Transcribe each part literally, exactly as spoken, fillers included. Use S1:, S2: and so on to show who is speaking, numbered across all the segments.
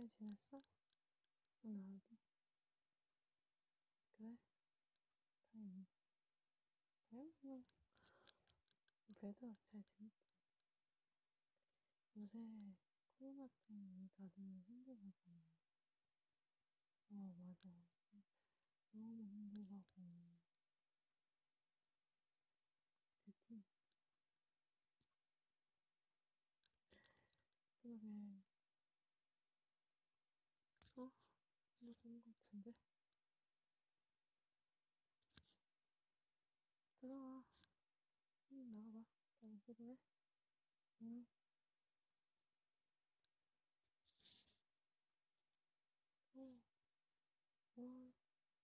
S1: 잘 지냈어? 오늘 하루도? 그래? 다행이네. 그래? 뭐, 그래도 잘 지냈지. 요새 코로나 때문에 다들 힘들어하잖아. 어, 맞아. 너무 힘들다고. 그치? 그러게. 어? 뭐 좋은 것 같은데? 들어와. 응, 나가봐. 연습을 해. 응. 어, 뭐,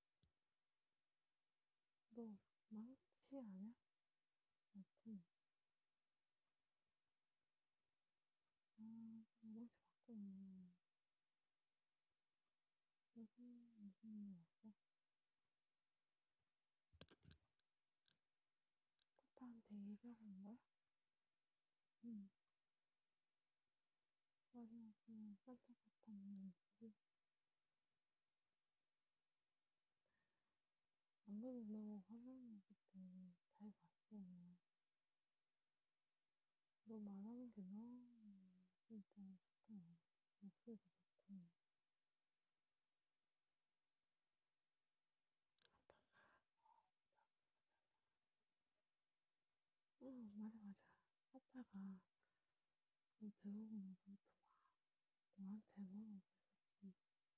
S1: 너 망치 아냐? 맞지? 아, 망치 바꾸네. 무슨, 무슨 일 왔어? 파파한테 얘기하고 온 거야? 응. 마지막 그 산타 파파는 안 그래도 너 화장이 그때 잘 봤어. 너 말하는 게 너무 진짜 좋다. 목소리도 좋고. 어, 맞아, 맞아. 아빠가 너 들어오고 나서부터 막 너한테 뭐라고 했었지.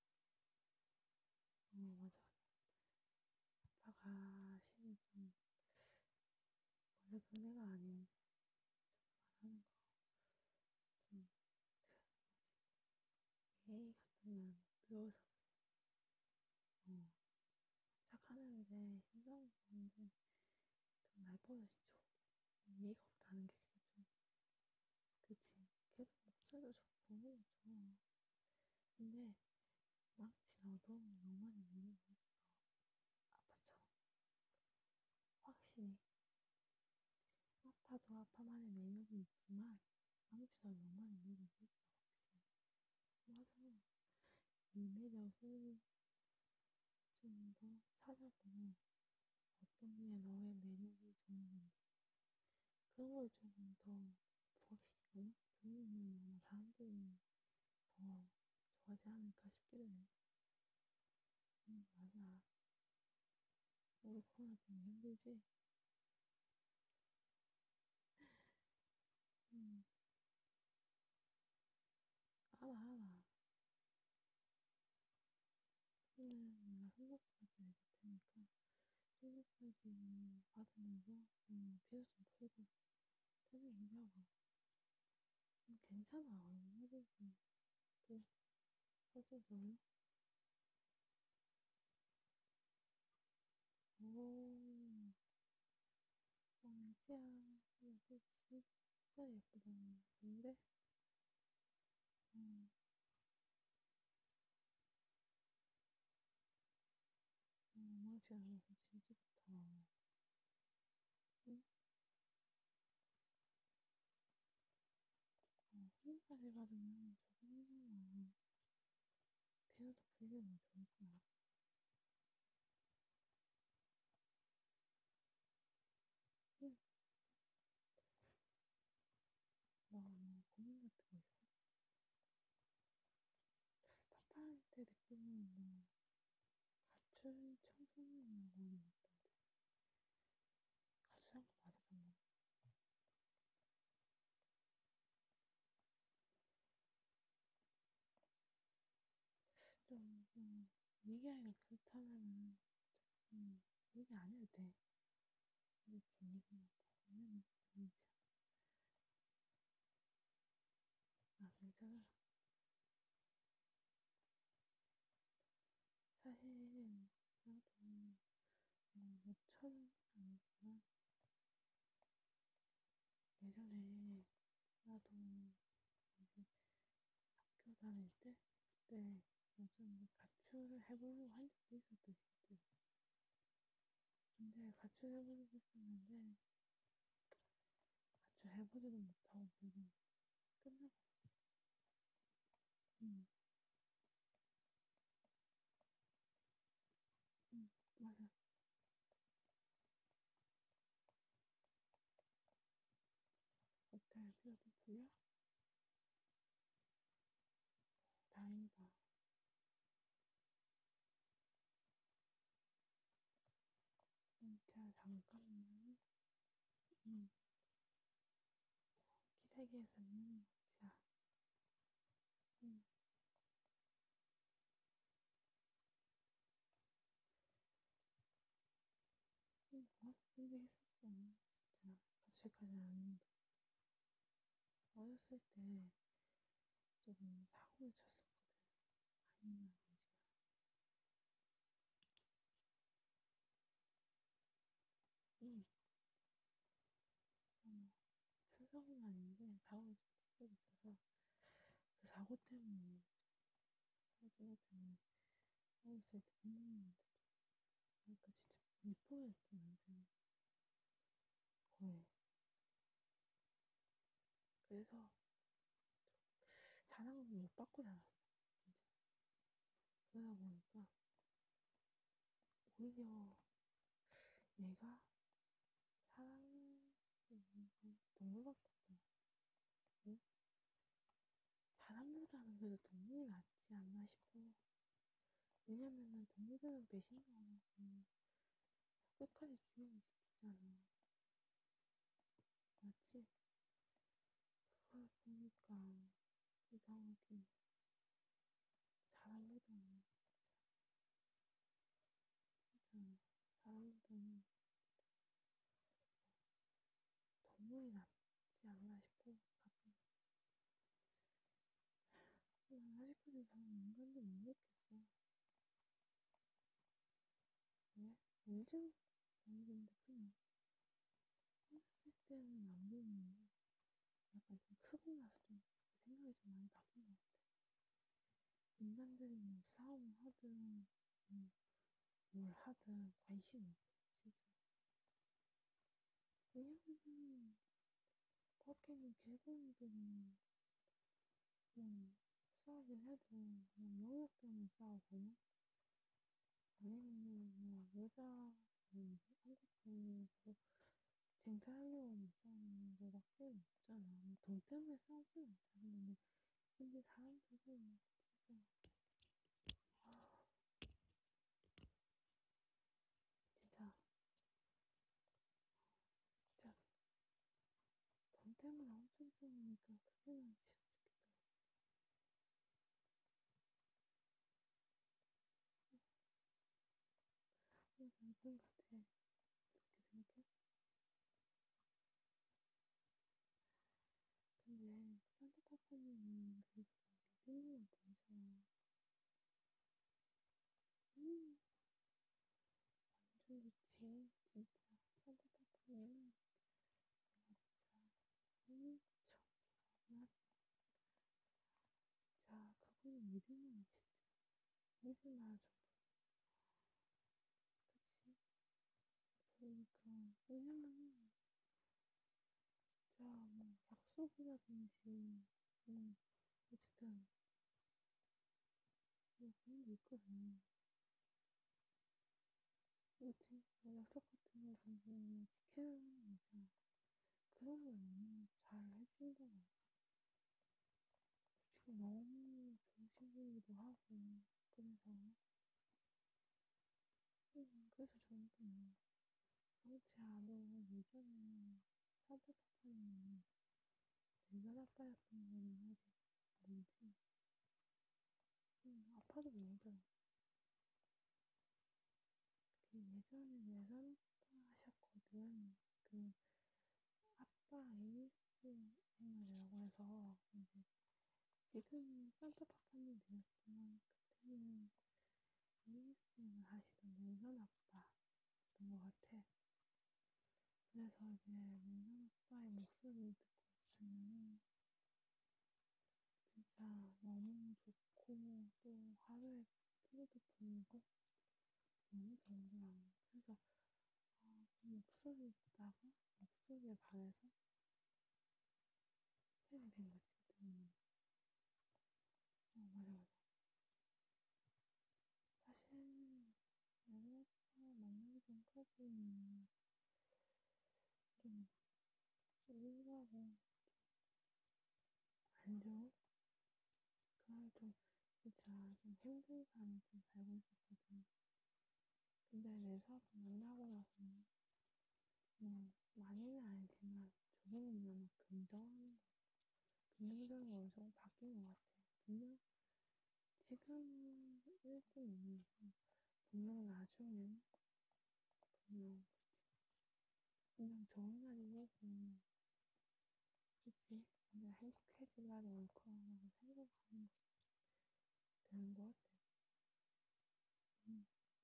S1: 어, 맞아, 맞아. 아빠가 심히 좀, 원래 그런 애가 아닌데, 말하는 거 좀, 그, 뭐지, 예의 같으면 배워서, 어, 착한 애인데, 심성은 좋은데, 좀 말버릇이 좀 예의가 없다는 게 그게 좀, 그치. 걔도 목소리도 좋고, 좋아. 근데, 망치 너도 너만의 매력이 있어. 아빠처럼. 확실히. 아빠도 아빠만의 매력이 있지만, 망치도 너만의 매력이 있어. 확실히. 맞아. 이 매력을 좀 더 찾아보고, 어떤 게 너의 매력이 좋은 건지, 그런 걸 조금 더 부각시키고, 그러면 아마 사람들이 더 좋아하지 않을까 싶기도 해. 응, 맞아. 우리 코로나 때문에 힘들지? 응, 알아, 알아. 그러면 내가 속눈썹까지 해줄 테니까 속눈썹까지 받으면서 음, 피도 좀 풀고 편하게 얘기하고 음, 괜찮아 얼마든지 그 설정적으로 오 왕지야 이거 진짜 예쁘다 근데 음, 음, 왕지가 이거 진짜 좋다 응? 어, 속눈썹을 받으면 조금이나마 피부도 풀리면 좋을 거야 응? 너뭐 고민 같은 거 있어? 파파한테 느끼는 뭐 가출 청소년이라고 하는 것 같던데 가출한 거 맞아 정말 좀 음, 얘기하기가 그렇다면은 음, 얘기 안 해도 돼 이렇게 얘기하고 하면은 이제 아 괜찮아 사실 나도 뭐 모처럼 아니지만 예전에 나도 이제 학교 다닐 때 그때 좀 가출을 해보려고 한 적도 있었대 실제로 근데 가출해보려고 했었는데 가출해보지도 못하고 결국 끝나고 음. 맞아. 어때? 피가 좀 풀려? 다행이다. 진짜 잠깐만. 응. 기세계에서는 진짜. 응. 응. 어? 근데 했었어. 진짜. 가출까지는 아닌데. 어렸을 때 조금 사고를 쳤었거든. 아니면 아니지만. 응. 어, 큰 사고는 아닌데 사고를 좀 친 적이 있어서 그 사고 때문에 사고 것 때문에 어렸을 때 부모님한테 좀 그러니까 진짜 미포였지 나한테는 거의. 그래서 사랑을 못 받고 자랐어 진짜. 그러다 보니까 오히려 내가 사랑할 수 있는 건 동물밖에 없더라. 응? 사람보다는 그래도 동물이 낫지 않나 싶어. 왜냐면은 동물들은 배신도 안 하고 끝까지 주인을 지키잖아. 맞지? 그걸 보니까 이상하게 사람보다는 진짜 사람보다는 동물이 낫지 않나 싶어. 가끔. 난 아직까지 잘 인간도 못 느꼈어. 왜? 언제 모르겠는데 그냥 어렸을 때는 안 보이는데 약간 좀 크고 나서 좀 생각이 좀 많이 바뀐 것 같아. 인간들이 뭐 싸움을 하든 뭐 뭘 하든 관심이 없어. 진짜. 왜냐면은 밖에 있는 개구리들은 뭐 싸우긴 해도 뭐 영역 때문에 싸우거나 아니면 뭐 여자 뭐 한국인이 뭐 쟁탈하려고 싸우는 거밖에 없잖아. 뭐돈 때문에 싸우진 않잖아. 근데, 근데 사람들은 진짜 아, 진짜 진짜 돈 때문에 엄청 싸우니까 그게 난 싫어 죽겠더라. 그래서 그런 것 같아. 어떻게 생각해? 근데 산타파파님은 그래도 믿음을 보이잖아. 음, 완전 좋지. 진짜 산타파파님은 내가 진짜 엄청 좋아하긴 하지. 진짜 그분이 믿으면 진짜 믿을 만한 정도. 그치? 그러니까 왜냐면 진짜 뭐 약속이라든지 뭐 어쨌든 뭐 그런 게 있거든. 그치? 뭐 약속 같은 거든지 뭐 지켜야 하는 거 있잖아. 그런 걸 너무 잘 해준다고. 솔직히 너무 좋으신 분이기도 하고 그래서 음, 그래서 저는 좀 영채야 너 예전에 산타파파님 내가 아빠였던 거는 아직 모르지? 응, 아빠도 모르잖아. 그 예전에 내산 아빠 하셨거든. 그 아빠 에이에스엠알이라고 해서 이제 지금은 산타파파님 되었지만 그때는 에이에스엠을 하시던 내산 아빠였던 것 같아. 그래서 이제 내산 아빠의 목소리를 듣고 있으면 진짜 너무 좋고 또 하루에 피로도 풀리고 너무 좋더라고. 그래서 아, 그 목소리 듣다가 목소리에 반해서 팬이 된 거지. 그때는. 어, 맞아, 맞아. 사실, 내가 전까지는 좀 우울하고 안 좋은? 그런 좀 진짜 좀 힘든 삶을 좀 살고 있었거든. 근데 내 사람 만나고 나서는 뭐 많이는 아니지만 조금이나마 막 긍정하는 거, 긍정적인 거 좀 바뀐 것 같아. 분명 지금은 일찍 모르고 분명 나중엔 분명 분명 좋은 날이 오고 그치? 내가 행복해질 날이 올 거라고 생각하는 거 되는 것 같아. 응.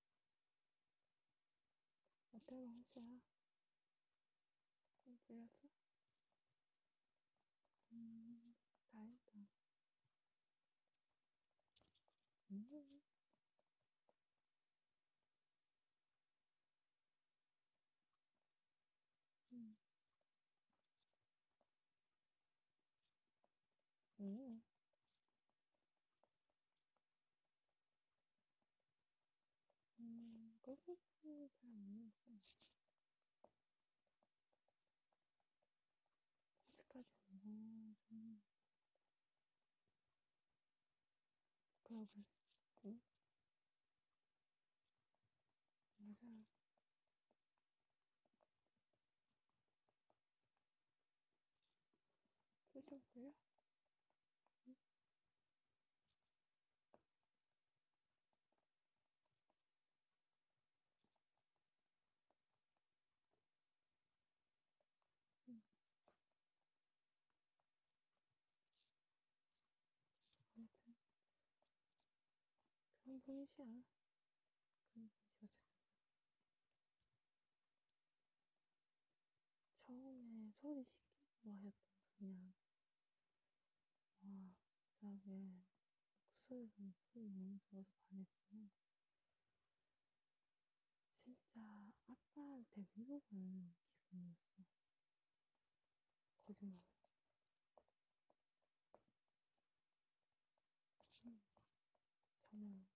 S1: 어때, 망치야? 좀 풀렸어? 음, 다행이다. 음, 음, 음, 음, 그것도 잘 모르겠어. 아직까지 안 보여주는, 그러게. 응? 맞아. 표정 풀려? 응? 응. 아무튼, 그런 분이시야. 그런 분이시 어쨌든. 처음에 소리 시키고 하셨던 분이야. 와, 저게 목소리가 목소리 너무 좋아서 반했지. 진짜 아빠한테 위로받는 기분이었어. 거짓말. 응. 정말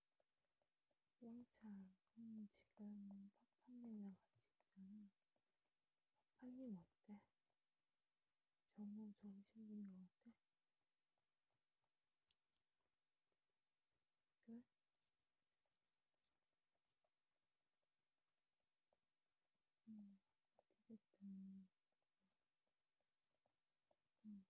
S1: 왕창 음, 지금 파파님이랑 같이 있잖아. 파파님 어때? 정우 좋으신 분인 것 같아? 그래? 음, 어쨌든 음,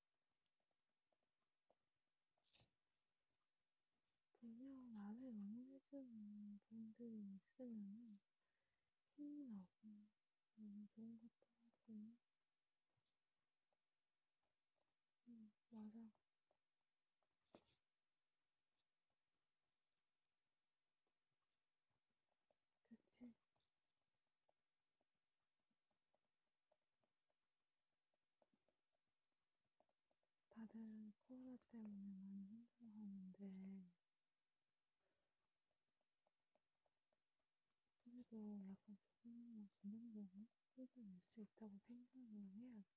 S1: 분명 나를 응원해주는 분들이 있으면 힘이 나고 너무 좋은 것도 하고 음, 맞아. 그치? 다들 코로나 때문에 많이 힘들어하는데 그래도 약간 조금만 긍정적으로 끌어낼 수 있다고 생각을 해야 돼.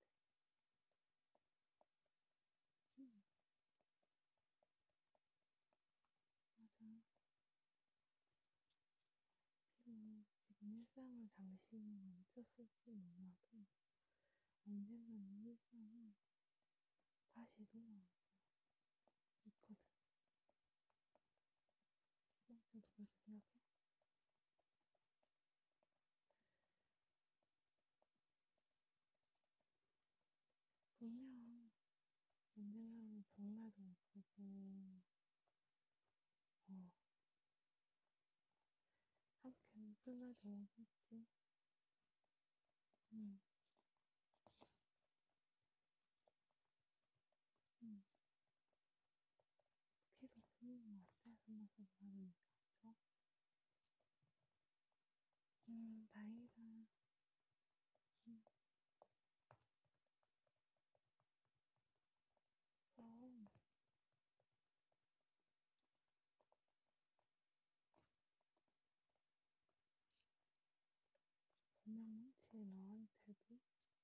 S1: 음, 맞아. 비록 지금 일상을 잠시 멈췄을지 몰라도 언젠가는 이 일상은 다시 돌아올 있거든. 어, 저도 그렇게 생각해. 분명 언젠가는 좋은 날도 올 거고, 어, 함께 웃을 날도 오겠지. 응, 응. 계속 보는 것 같아. 한마디로 말하니까. 그쵸? 음, 다행이다. 음, 그럼 분명 망치 너한테도,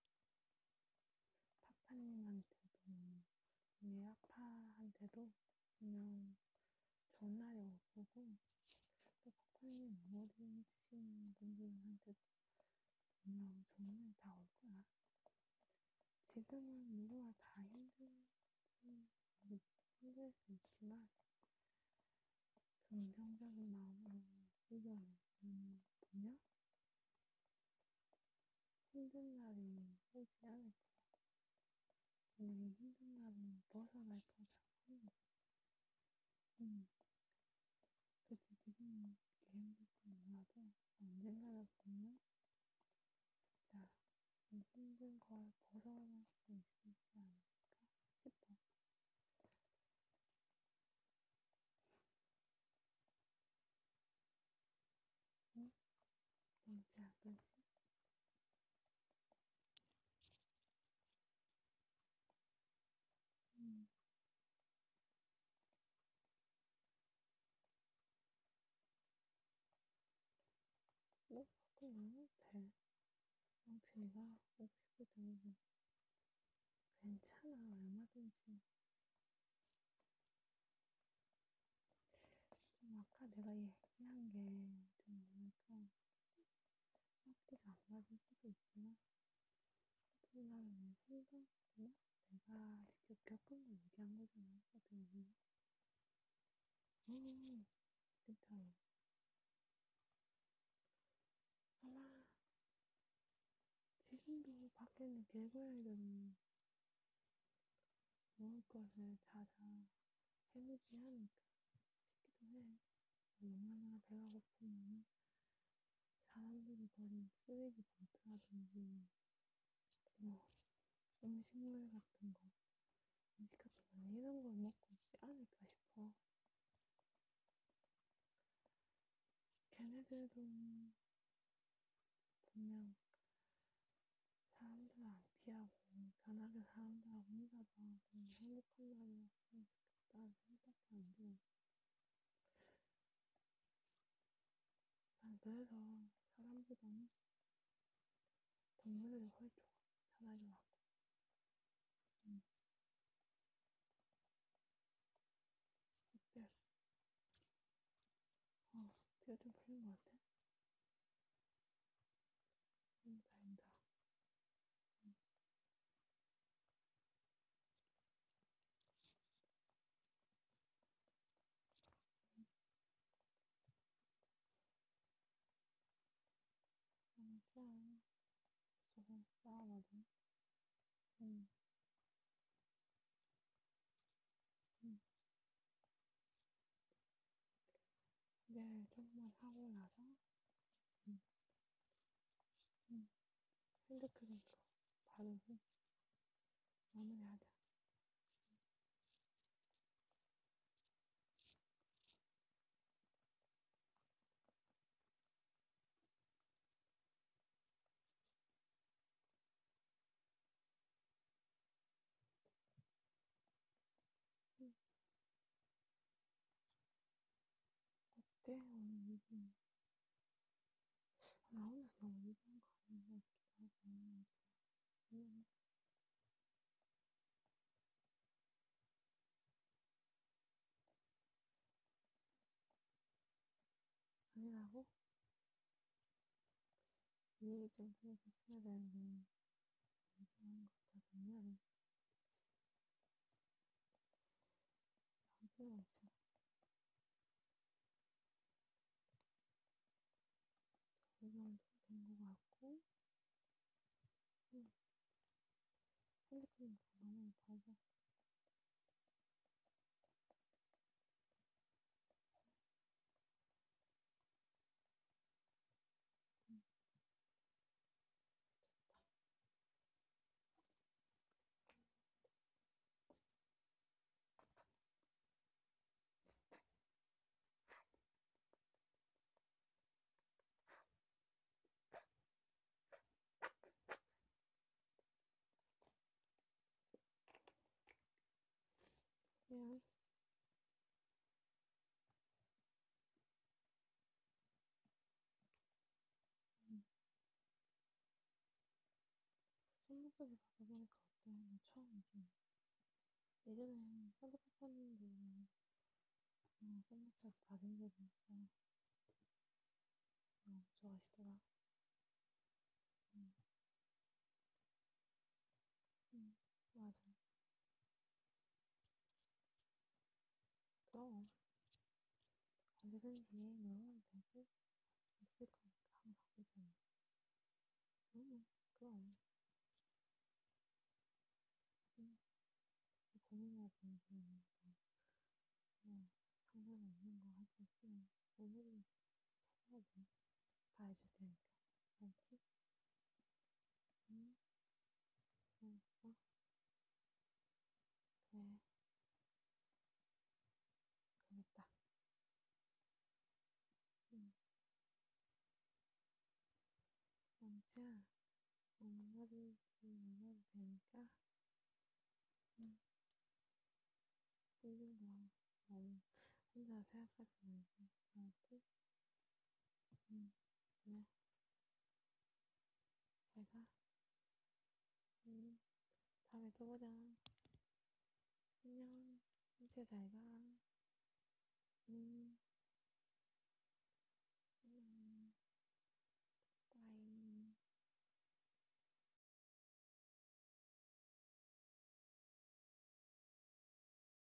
S1: 파파님한테도, 우리 아파한테도 분명 좋은 날이 올 거고, 또 파파님 메모리 드시는 분들한테도 분명 좋은 날 다 올 거야. 지금은 누구나 다 힘들지, 힘들 수 있지만, 긍정적인 마음으로 이겨내면 분명 힘든 날이 오지 않을 거야. 그냥 이 힘든 날은 벗어날 거라고 하는 거지. 응. 그치, 지금은 이렇게 힘들 건 몰라도 언젠가는 분명 진짜 이 힘든 걸 벗어날 수 있지 않을까 싶어. 응? 너무 작은 시? 응. 뭐, 그건 안 돼. 그냥 제가 오고 싶을 때는 괜찮아, 얼마든지. 좀 아까 내가 얘기한 게 좀 뭐랄까, 앞뒤가 안 맞을 수도 있지만, 그래도 나는 내 생각이나 내가 직접 겪은 걸 얘기한 거잖아, 어떻게 보면. 음, 괜찮아. 아마 지금도 밖에 있는 개고양이들은 먹을 것을 찾아 헤매지 않을까 싶기도 해. 얼마나 배가 고프면 사람들이 버린 쓰레기 봉투라든지 뭐 음식물 같은 거, 음식 같은 거 이런 걸 먹고 있지 않을까 싶어. 걔네들도 분명 사람들 안 피하고 편하게 사람들하고 인사도 하고 행복한 날이 왔으면 좋겠다는 생각밖에 안 들어. 난 그래서 사람보다는 동물들이 훨씬 좋아. 차라리 낫고. 응. 어때? 어, 피가 좀 풀린 것 같아? 응, 다행이다. 응, 진짜 조금 싸우거든. 응, 응. 근데 조금만 하고 나서, 응, 응. 핸드크림 그거 바르고 마무리하자. 응. 어때? 오늘 일은? 나 혼자서 너무 일하는 거 아닌가 싶기도 하고, 진짜. 응, 아니라고? 이 얘기 좀 들어줬어야 되는데, 얘기한 것 같아서 미안해. 정신이 없어. 이 정도 된 것 같고, 응. 핸드크림 그거 마무리 바르자. 응, 미안. 응. 속눈썹을 받아보니까 어때? 너 처음이지? 예전에 산타파파님도 어, 속눈썹 받은 적이 있어. 좋아하시더라. 응, 응, 맞아. 그럼 언제든지 놀러와도 되고 있을 거니까 항상 오잖아. 응, 그럼. 응, 고민하고 있는 뭐 상관없는 거 할 거 있으면 오늘은 찾아야 돼. 다 해줄 테니까. 알지? 응, 알았어. 그래, 그랬다. 응, 왕자, 엄마를 불러도 되니까. 응, 꿀린 거 너무 혼자 생각하지 말고. 알았지? 응, 그래. 잘 가. 응, 다음에 또 보자. 안녕. 진짜 잘 가. 응.